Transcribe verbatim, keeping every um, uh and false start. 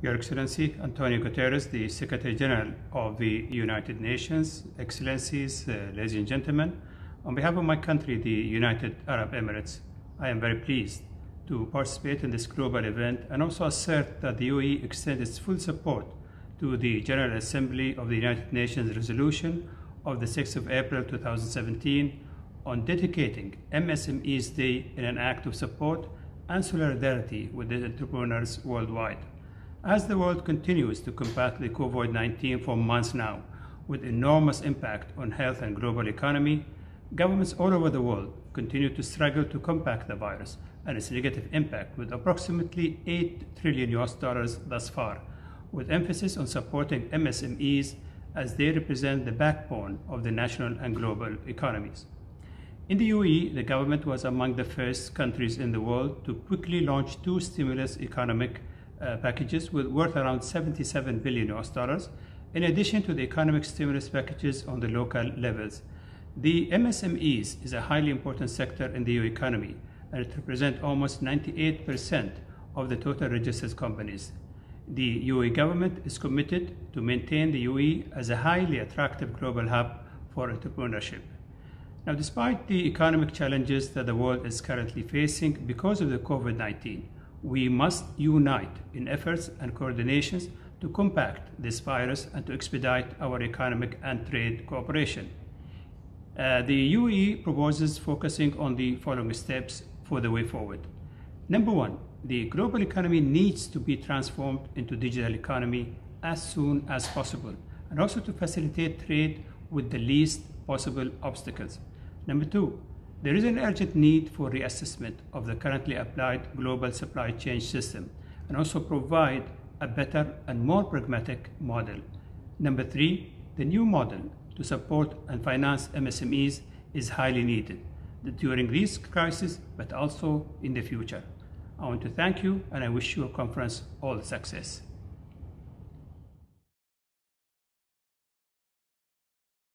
Your Excellency Antonio Guterres, the Secretary General of the United Nations, Excellencies, uh, ladies and gentlemen, on behalf of my country, the United Arab Emirates, I am very pleased to participate in this global event and also assert that the U A E extends its full support to the General Assembly of the United Nations resolution of the sixth of April two thousand seventeen on dedicating M S M Es Day in an act of support and solidarity with the entrepreneurs worldwide. As the world continues to combat the COVID nineteen for months now, with enormous impact on health and global economy, governments all over the world continue to struggle to combat the virus and its negative impact, with approximately eight trillion U S dollars thus far, with emphasis on supporting M S M Es as they represent the backbone of the national and global economies. In the U A E, the government was among the first countries in the world to quickly launch two stimulus economic uh, packages with worth around seventy-seven billion U S dollars, in addition to the economic stimulus packages on the local levels. The M S M Es is a highly important sector in the U A E economy, and it represents almost ninety-eight percent of the total registered companies. The U A E government is committed to maintain the U A E as a highly attractive global hub for entrepreneurship. Now, despite the economic challenges that the world is currently facing because of the COVID nineteen, we must unite in efforts and coordinations to combat this virus and to expedite our economic and trade cooperation. Uh, the U A E proposes focusing on the following steps for the way forward. Number one, the global economy needs to be transformed into digital economy as soon as possible, and also to facilitate trade with the least possible obstacles. Number two, there is an urgent need for reassessment of the currently applied global supply chain system and also provide a better and more pragmatic model. Number three, the new model to support and finance M S M Es is highly needed during this crisis, but also in the future. I want to thank you, and I wish your conference all success.